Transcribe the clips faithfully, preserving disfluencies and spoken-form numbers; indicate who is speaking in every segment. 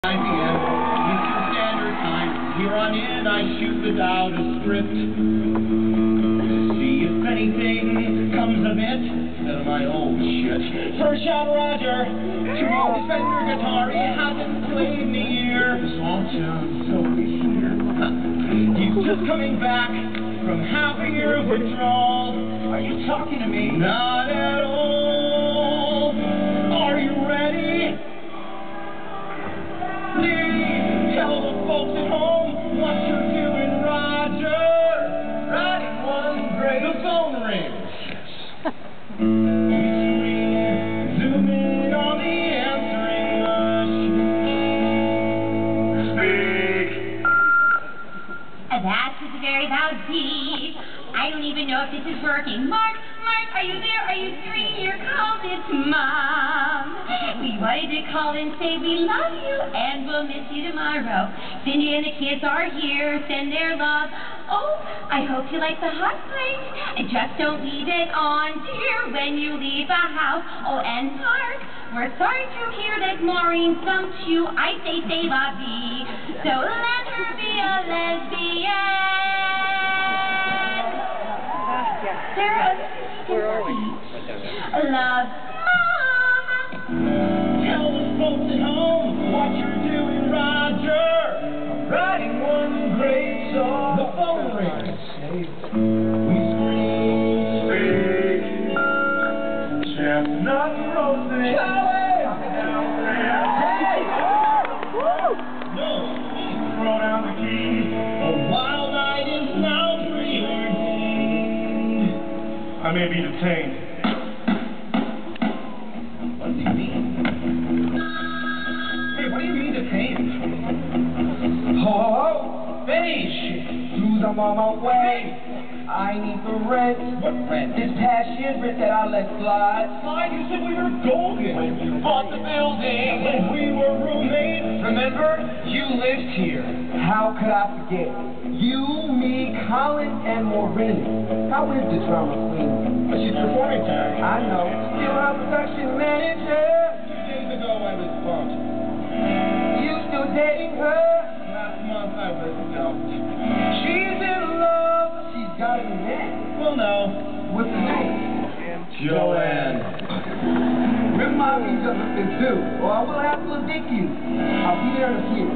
Speaker 1: nine p m Eastern Standard Time. Here on in, I shoot without a script. See if anything comes of it. Instead of my old shit. First shot, Roger. To his Fender guitar, he hasn't played in a year. The song sounds so here. He's just coming back from half a year of withdrawal. Are you talking to me? Not at all. Are you ready? Please tell the folks at home what you're doing, Roger. Writing one great. The phone rings. We scream, zoom in on the answering machine. Speak.
Speaker 2: That's just a very loud beep. I don't even know if this is working. Mark, Mark, are you there? Are you screening your calls? It's Mom. We wanted to call and say we love you and we'll miss you tomorrow. Cindy and the kids are here. Send their love. Oh, I hope you like the hot plate. And just don't leave it on, dear, when you leave the house. Oh, and Mark, we're sorry to hear that Maureen dumped you. I say say la vie. So let her be a lesbian. Sarah,
Speaker 3: where are we?
Speaker 2: Love, Mom.
Speaker 1: Tell the folks at home what you're doing, Roger. I'm writing one great song. The phone rings. We scream, speak. Chestnut roses. Charlie! Hey! No, she's thrown out the key. A wild night is now preordained. I may be detained. What does he mean? Hey, what do you mean detained?
Speaker 4: Ho, ho, ho.
Speaker 1: Finish!
Speaker 4: Dudes, I'm on my way. I need the rent.
Speaker 1: What rent?
Speaker 4: This past year's rent that I let slide.
Speaker 1: Slide, you said we were golden. When you bought the building. When we were roommates.
Speaker 4: Remember? You lived here. How could I forget? You, me, Colin, and Maureen. How is the drama queen?
Speaker 1: But she's performing tonight.
Speaker 4: I know. Still our production manager.
Speaker 1: Two days ago I was bumped.
Speaker 4: You still dating her?
Speaker 1: Last month I was dumped.
Speaker 4: She's in love. She's got a man.
Speaker 1: Well, no.
Speaker 4: What's the name?
Speaker 1: Joanne.
Speaker 4: Remind me of it too, or I will have to evict you. I'll be there in a few.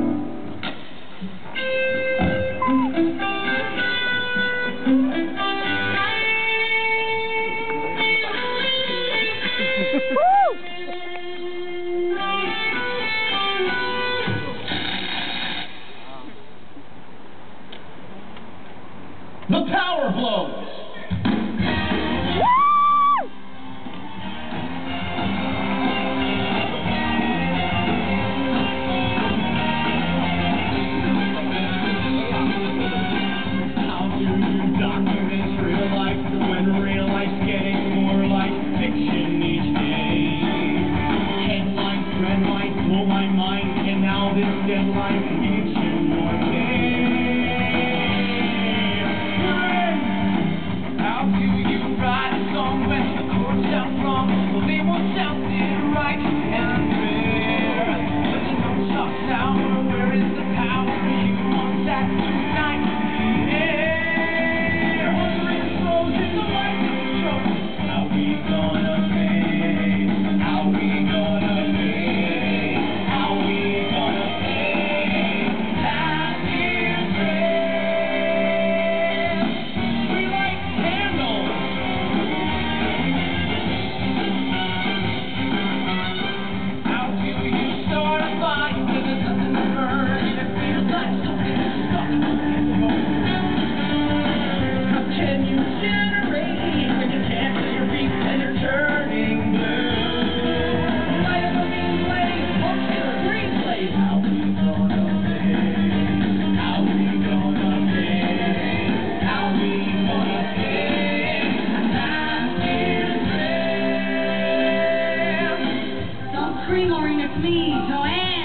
Speaker 1: The power blows. How do you document real life when real life's getting more like fiction each day? Headlines, red lights blow my mind, and now this deadline keeps you more day. How do you write a song when the chords sound wrong? Well, they won't sound it right and fair. But the notes are sour. Where is the power you want that tonight? Yeah. Wondering throws in the light of the show. How we gonna pay? How we gonna pay? How we gonna pay? Last year's rent. We light candles. How do you start a fire when there's nothing to burn and it feels like something's stuck in the road? How can you generate when you can't feel your feet and you're turning blue? Light up a mean blaze, or kill a green blaze. How we gonna pay? How we gonna pay? How we gonna pay? Last year's rent.
Speaker 2: Don't scream, Maureen, it's me, Joanne.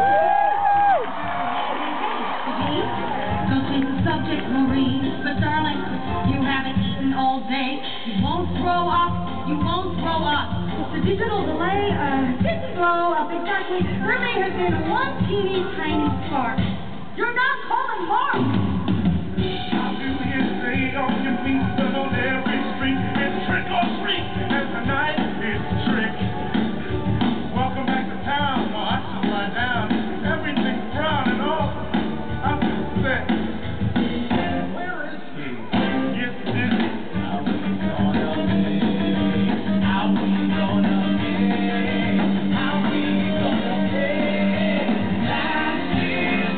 Speaker 2: Don't change the subject, Maureen. But darling, you haven't eaten all day. You won't throw up. You won't throw up. The digital delay uh, didn't blow up exactly Honestly, there may have been one teeny tiny spark. You're not calling Mark.
Speaker 3: How do you stay on your feet when on every street it's trick or treat, and tonight it's trick? Welcome back to town. Oh, I should lie down. Everything's brown and all. I feel sick. Where is he? Get busy.
Speaker 1: How we gonna make? How we gonna make? How we gonna make last year's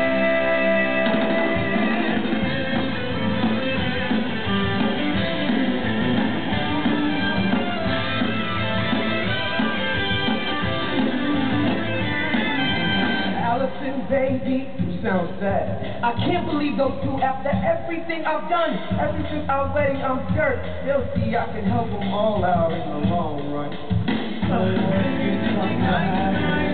Speaker 4: Allison, baby, you sound sad. I can't believe those two after everything I've done. Ever since our wedding, I'm scared. They'll see I can help them all out in the long run. So,